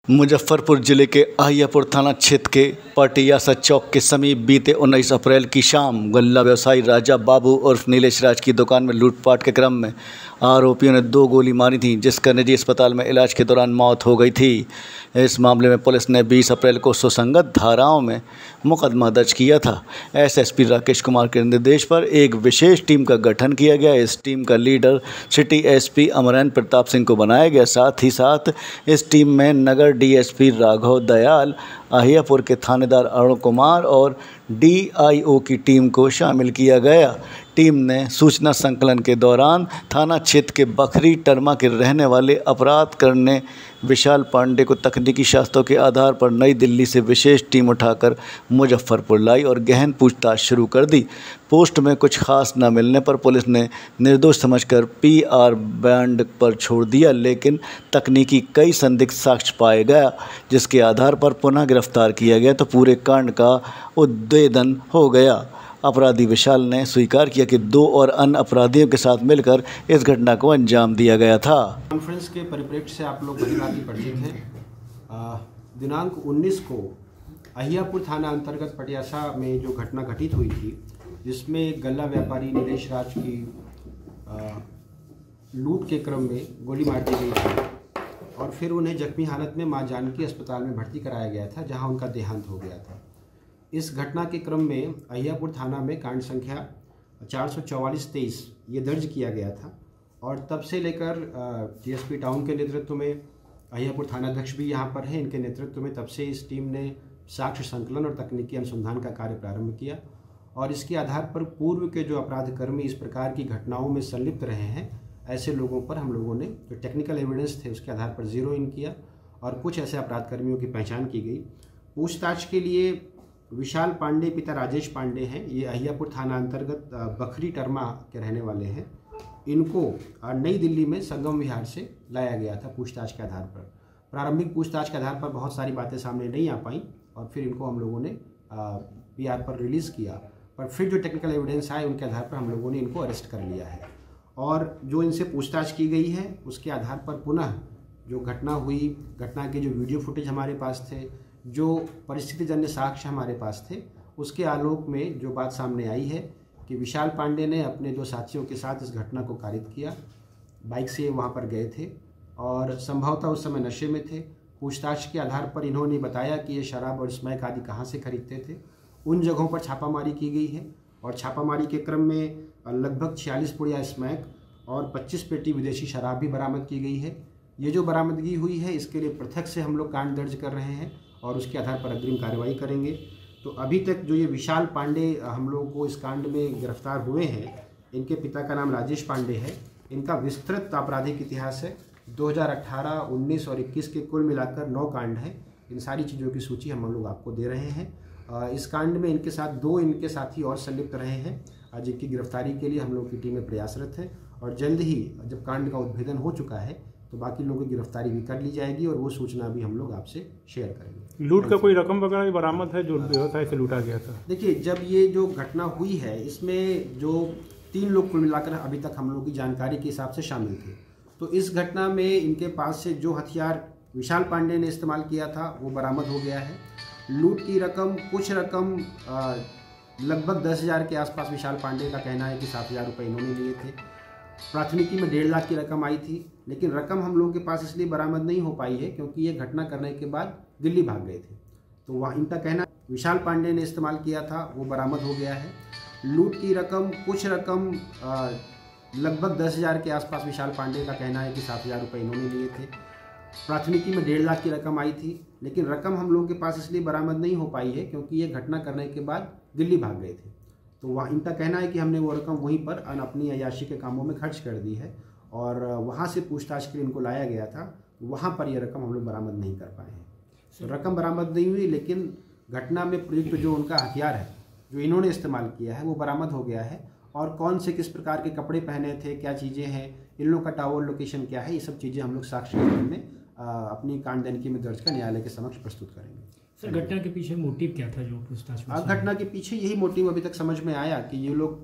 मुजफ्फरपुर जिले के अहियापुर थाना क्षेत्र के पटियासा चौक के समीप बीते 19 अप्रैल की शाम गल्ला व्यवसायी राजा बाबू उर्फ नीलेश राज की दुकान में लूटपाट के क्रम में आरोपियों ने 2 गोली मारी थी, जिसका निजी अस्पताल में इलाज के दौरान मौत हो गई थी। इस मामले में पुलिस ने 20 अप्रैल को सुसंगत धाराओं में मुकदमा दर्ज किया था। एसएसपी राकेश कुमार के निर्देश पर एक विशेष टीम का गठन किया गया। इस टीम का leader city SP Amrendra Pratap Singh को बनाया गया। साथ ही साथ इस टीम में नगर डीएसपी राघव दयाल, अहियापुर के थानेदार अरुण कुमार और डीआईओ की टीम को शामिल किया गया। टीम ने सूचना संकलन के दौरान थाना क्षेत्र के बखरी टरमा के रहने वाले अपराध करने विशाल पांडे को तकनीकी शास्त्रों के आधार पर नई दिल्ली से विशेष टीम उठाकर मुजफ्फरपुर लाई और गहन पूछताछ शुरू कर दी। पोस्ट में कुछ खास न मिलने पर पुलिस ने निर्दोष समझकर पीआर बैंड पर छोड़ दिया, लेकिन तकनीकी कई संदिग्ध साक्ष्य पाए गया, जिसके आधार पर पुनः गिरफ्तार किया गया तो पूरे कांड का उद्भेदन हो गया। अपराधी विशाल ने स्वीकार किया कि 2 और अन्य अपराधियों के साथ मिलकर इस घटना को अंजाम दिया गया था। कॉन्फ्रेंस के परिप्रेक्ष्य से आप लोग भली परिचित हैं। दिनांक 19 को अहियापुर थाना अंतर्गत पटियासा में जो घटना घटित हुई थी, जिसमें गल्ला व्यापारी नीलेश राज की लूट के क्रम में गोली मार दी गई थी और फिर उन्हें जख्मी हालत में मां जानकी अस्पताल में भर्ती कराया गया था, जहां उनका देहांत हो गया था। इस घटना के क्रम में अहियापुर थाना में कांड संख्या 444-23 ये दर्ज किया गया था और तब से लेकर डीएसपी टाउन के नेतृत्व में अहियापुर थानाध्यक्ष भी यहाँ पर हैं, इनके नेतृत्व में तब से इस टीम ने साक्ष्य संकलन और तकनीकी अनुसंधान का कार्य प्रारंभ किया और इसके आधार पर पूर्व के जो अपराधकर्मी इस प्रकार की घटनाओं में संलिप्त रहे हैं, ऐसे लोगों पर हम लोगों ने जो टेक्निकल एविडेंस थे उसके आधार पर जीरो इन किया और कुछ ऐसे अपराधकर्मियों की पहचान की गई। पूछताछ के लिए विशाल पांडे पिता राजेश पांडे हैं, ये अहियापुर थाना अंतर्गत बखरी टरमा के रहने वाले हैं। इनको नई दिल्ली में संगम विहार से लाया गया था पूछताछ के आधार पर। प्रारंभिक पूछताछ के आधार पर बहुत सारी बातें सामने नहीं आ पाई और फिर इनको हम लोगों ने पीआर पर रिलीज़ किया, पर फिर जो टेक्निकल एविडेंस आए उनके आधार पर हम लोगों ने इनको अरेस्ट कर लिया है और जो इनसे पूछताछ की गई है उसके आधार पर पुनः जो घटना हुई, घटना के जो वीडियो फुटेज हमारे पास थे, जो परिस्थितिजन्य साक्ष्य हमारे पास थे, उसके आलोक में जो बात सामने आई है कि विशाल पांडे ने अपने जो साथियों के साथ इस घटना को कारित किया, बाइक से वहां पर गए थे और संभवतः उस समय नशे में थे। पूछताछ के आधार पर इन्होंने बताया कि ये शराब और स्मैक आदि कहाँ से खरीदते थे। उन जगहों पर छापामारी की गई है और छापामारी के क्रम में लगभग 46 पुड़िया स्मैक और 25 पेटी विदेशी शराब भी बरामद की गई है। ये जो बरामदगी हुई है इसके लिए पृथक से हम लोग कांड दर्ज कर रहे हैं और उसके आधार पर अग्रिम कार्रवाई करेंगे। तो अभी तक जो ये विशाल पांडे हम लोगों को इस कांड में गिरफ्तार हुए हैं, इनके पिता का नाम राजेश पांडे है। इनका विस्तृत आपराधिक इतिहास है, 2018, 19 और 21 के कुल मिलाकर 9 कांड हैं। इन सारी चीज़ों की सूची हम लोग आपको दे रहे हैं। इस कांड में इनके साथ 2 इनके साथी और संलिप्त रहे हैं, जिनकी गिरफ्तारी के लिए हम लोग की टीमें प्रयासरत है और जल्द ही जब कांड का उद्भेदन हो चुका है तो बाकी लोगों की गिरफ्तारी भी कर ली जाएगी और वो सूचना भी हम लोग आपसे शेयर करेंगे। लूट का कोई रकम वगैरह बरामद है जो व्यवसाय से लूटा गया था? देखिए, जब ये जो घटना हुई है इसमें जो 3 लोग कुल मिलाकर अभी तक हम लोग की जानकारी के हिसाब से शामिल थे, तो इस घटना में इनके पास से जो हथियार विशाल पांडे ने इस्तेमाल किया था वो बरामद हो गया है। लूट की रकम, कुछ रकम लगभग 10,000 के आसपास विशाल पांडे का कहना है कि 7,000 रुपये इन्होंने लिए थे। प्राथमिकी में 1.5 लाख की रकम आई थी, लेकिन रकम हम लोगों के पास इसलिए बरामद नहीं हो पाई है क्योंकि ये घटना करने के बाद दिल्ली भाग गए थे। तो वहाँ इनका कहना विशाल पांडे ने इस्तेमाल किया था वो बरामद हो गया है। लूट की रकम, कुछ रकम लगभग 10,000 के आसपास विशाल पांडे का कहना है कि 7,000 रुपये इन्होंने लिए थे। प्राथमिकी में 1.5 लाख की रकम आई थी, लेकिन रकम हम लोगों के पास इसलिए बरामद नहीं हो पाई है क्योंकि ये घटना करने के बाद दिल्ली भाग गए थे। तो वहाँ इनका कहना है कि हमने वो रकम वहीं पर अपनी अय्याशी के कामों में खर्च कर दी है और वहाँ से पूछताछ के लिए इनको लाया गया था, वहाँ पर ये रकम हम लोग बरामद नहीं कर पाए हैं। तो रकम बरामद नहीं हुई, लेकिन घटना में प्रयुक्त जो उनका हथियार है जो इन्होंने इस्तेमाल किया है वो बरामद हो गया है और कौन से किस प्रकार के कपड़े पहने थे, क्या चीज़ें हैं, इन लोगों का टावर लोकेशन क्या है, ये सब चीज़ें हम लोग साक्ष्य के रूप में अपनी कांडदनकी में दर्ज कर न्यायालय के समक्ष प्रस्तुत करेंगे। सर, घटना के पीछे मोटिव क्या था जो पूछताछ में? घटना के पीछे यही मोटिव अभी तक समझ में आया कि ये लोग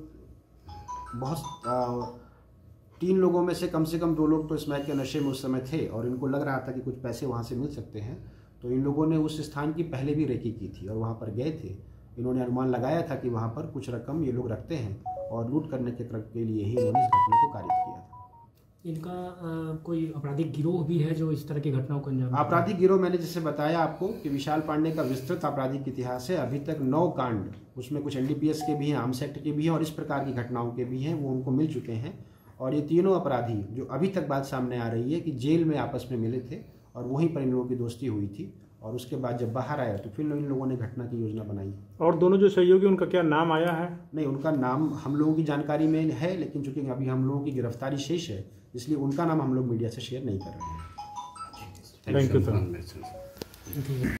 बहुत 3 लोगों में से कम 2 लोग तो स्मैक के नशे में उस समय थे और इनको लग रहा था कि कुछ पैसे वहाँ से मिल सकते हैं तो इन लोगों ने उस स्थान की पहले भी रेकी की थी और वहाँ पर गए थे। इन्होंने अनुमान लगाया था कि वहाँ पर कुछ रकम ये लोग रखते हैं और लूट करने के लिए ही इन्होंने इस घटना को कारित किया था। इनका कोई आपराधिक गिरोह भी है जो इस तरह की घटनाओं को अंजाम? आपराधिक गिरोह मैंने जैसे बताया आपको कि विशाल पांडे का विस्तृत आपराधिक इतिहास है। अभी तक 9 कांड, उसमें कुछ NDPS के भी हैं, आर्म्स एक्ट के भी हैं और इस प्रकार की घटनाओं के भी हैं, वो उनको मिल चुके हैं। और ये तीनों अपराधी जो अभी तक बात सामने आ रही है कि जेल में आपस में मिले थे और वहीं पर इन लोगों की दोस्ती हुई थी और उसके बाद जब बाहर आया तो फिर इन लोगों ने घटना की योजना बनाई। और दोनों जो सहयोगी उनका क्या नाम आया है? नहीं, उनका नाम हम लोगों की जानकारी में है, लेकिन चूंकि अभी हम लोगों की गिरफ्तारी शेष है इसलिए उनका नाम हम लोग मीडिया से शेयर नहीं कर रहे हैं। Thank you sir.